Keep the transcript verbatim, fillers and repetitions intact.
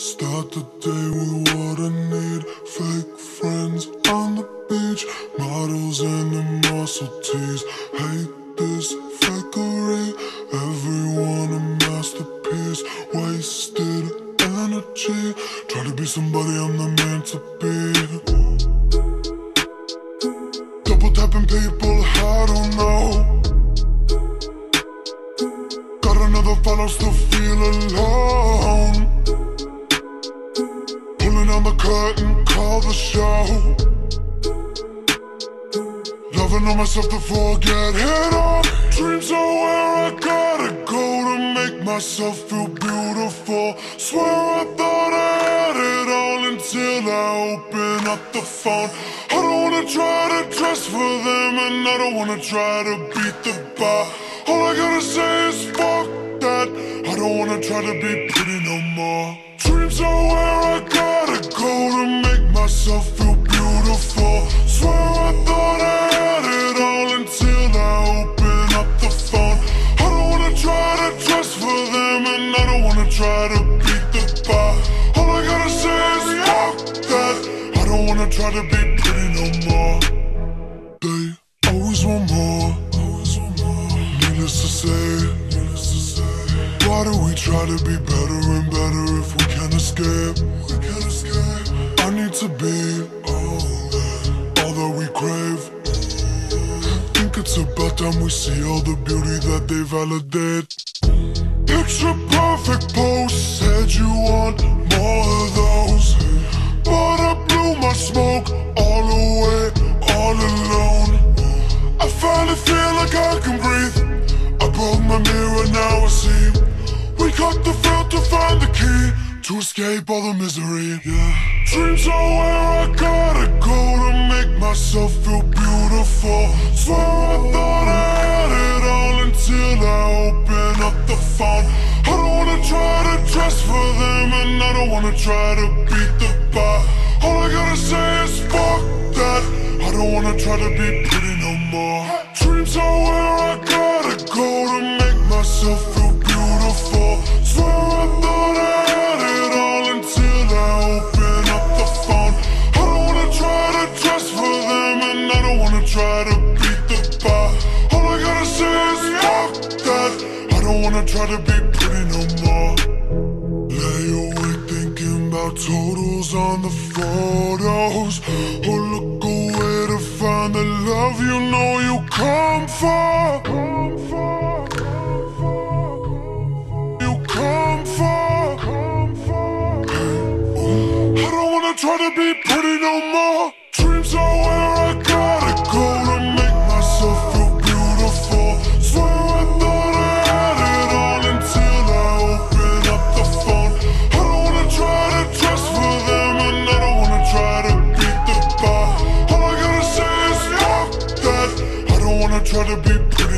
Start the day with what I need. Fake friends on the beach, models in the muscle tees. Hate this fakery, everyone a masterpiece. Wasted energy, try to be somebody I'm not meant to be. Double tapping people, I don't know. Got another follow, still feel alone. Pulling on the curtain, call the show. Loving on myself to forget it all. Dreams are where I gotta go to make myself feel beautiful. Swear I thought I had it all until I open up the phone. I don't wanna try to dress for them, and I don't wanna try to beat the bar. All I gotta say is fuck that. I don't wanna try to be pretty no more. Dreams are where I gotta go to make myself feel beautiful. Swear I thought I had it all until I open up the phone. I don't wanna try to dress for them, and I don't wanna try to beat the bar. All I gotta say is fuck that. I don't wanna try to be pretty no more. They always want more. Needless to say, why do we try to be better and better if we can't escape? We can't escape. I need to be all that, all that we crave. Think it's about time we see all the beauty that they validate. Picture perfect post, said you want more of those, but I blew my smoke all away, all alone. I finally feel like I can breathe. I broke my mirror, now I see. We cut the filter, find the key to escape all the misery, yeah. Dreams are where I gotta go to make myself feel beautiful. Swear I thought I had it all until I open up the phone. I don't wanna try to dress for them, and I don't wanna try to beat the bar. All I gotta say is fuck that. I don't wanna try to be pretty no more. Dreams are where I gotta go to make myself feel beautiful. Swear I thought I had it all until I open up the phone. I don't wanna try to dress for them, and I don't wanna try to beat the bar. All I gotta say is fuck that. I don't wanna try to be pretty no more. Lay awake thinking about totals on the photos, or look away to find the love you know you come for. Try to be pretty no more. Dreams are where I gotta go to make myself feel beautiful. Swear I thought I had it all until I open up the phone. I don't wanna try to dress for them, and I don't wanna try to beat the bar. All I gotta say is fuck that. I don't wanna try to be pretty